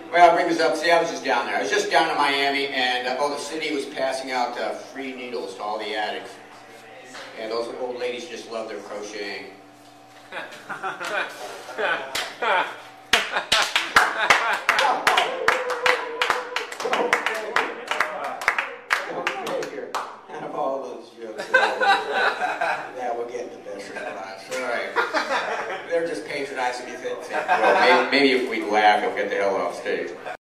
Well, I'll bring this up. See, I was just down there. I was just down in Miami, and the city was passing out free needles to all the addicts. And those old ladies just love their crocheting. Out of all those jokes, yeah, we're getting the best response. All right. They're just patronizing me. Well, maybe if we laugh, you'll get the hell off stage.